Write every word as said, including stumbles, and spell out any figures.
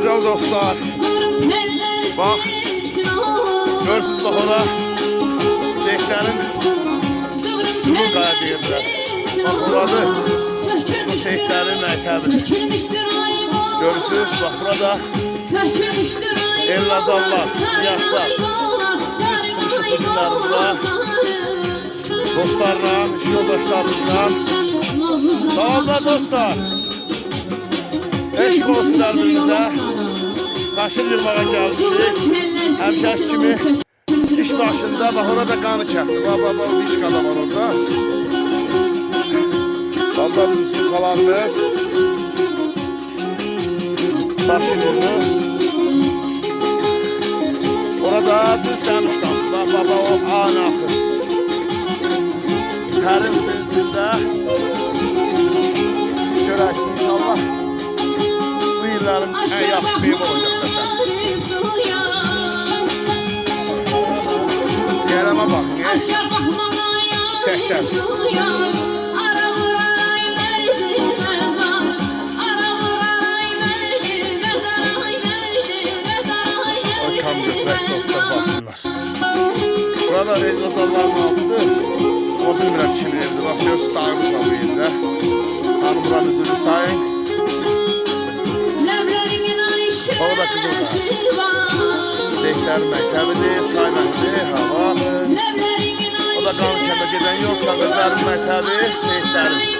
Gözəl dostlar. Bax. Görürsünüz bax ora. Seyitlərin Qızıl Qaya deyirlər. Bax buradır. Bu Seyitlərin məktəbidir. Görürsünüz bax burada. Elazarlar, yaşlar. Biz çıxmışıq bu günlərim bura. Dostlarla, iş yoldaşlarımızla. Sağ olun dostlar. Eşq olsun hər birinizə. Taşır yılmağa gəlmişik. Həmişəki kimi iş başında, bax orada qanı çəkdi. Bax, bax, bax, iş qada var orada. Valla bizim qalarımız. Taşır yılmaz. Orada düz dəmişdən. Bax, bax, bax, o anı axır. Tərin suyun içində. Görək, inşallah. Bu illərin ən yaxşı meyvə olacaq dəsən. Ciyərəmə baxın, çiçəkdən. Tam götürək dostlar, baxsınlar. Burada Elazarların altıdır. O bilmirəm kim evdir. Bax, görürsünüz, dağımız var bu ildə. Hanım buranın üzülü sayın. O da Qızıl Qaya. Seyitlərin məktəbidir, çay məktəbi, hava. O da Qanlı kəndə gedən yol, Çangacərin məktəbi, Seyitlərin.